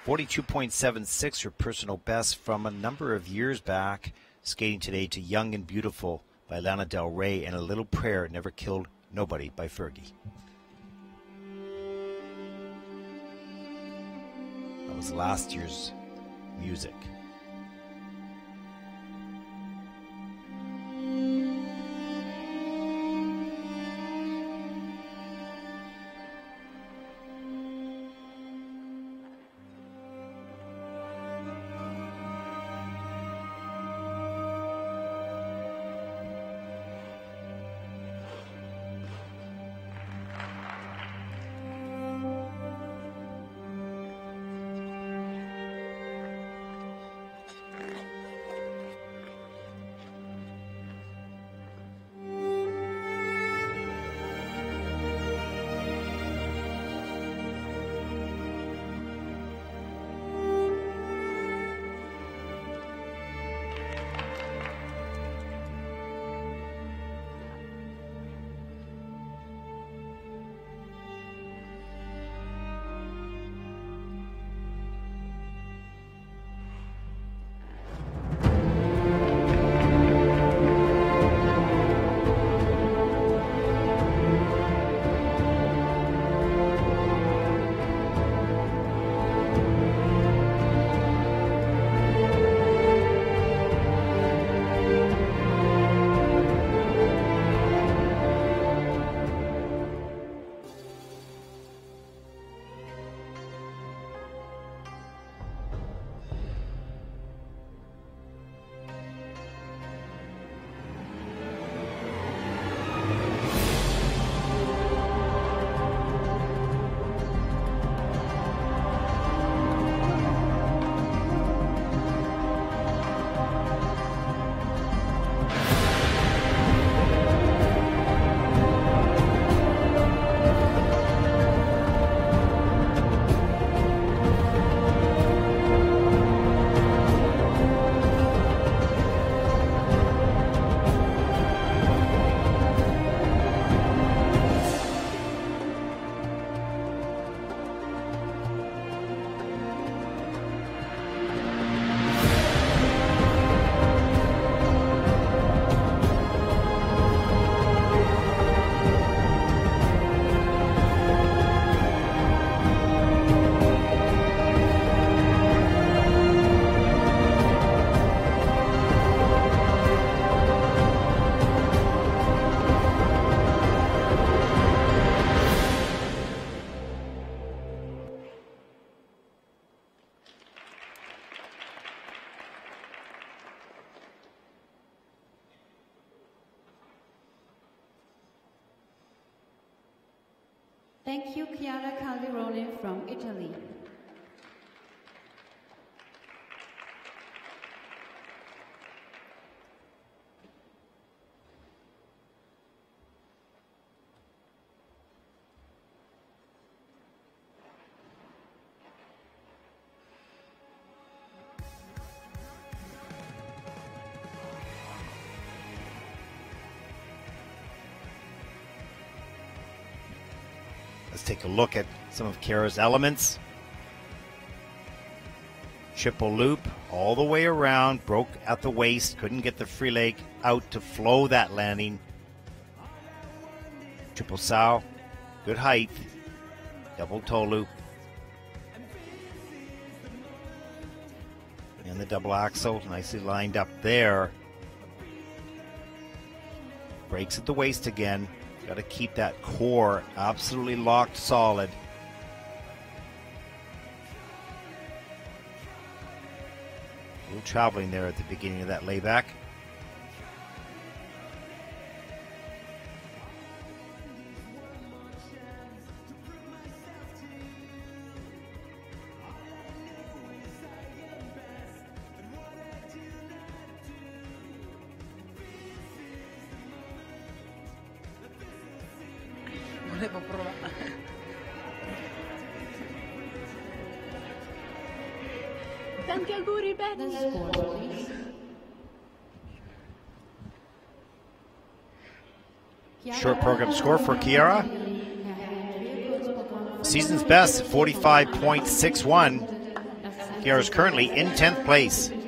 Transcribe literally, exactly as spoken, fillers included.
forty-two point seven six, her personal best from a number of years back. Skating today to Young and Beautiful by Lana Del Rey and A Little Prayer Never Killed Nobody by Fergie. That was last year's music. Thank you, Chiara Calderone from Italy. Let's take a look at some of Chiara's elements. Triple loop all the way around, broke at the waist, couldn't get the free leg out to flow that landing. Triple sow, good height, double toe loop. And the double axel, nicely lined up there. Breaks at the waist again. Got to keep that core absolutely locked solid. A little traveling there at the beginning of that layback. Tanti auguri, Betty. Short program score for Chiara. Season's best, forty-five point six one. Chiara is currently in tenth place.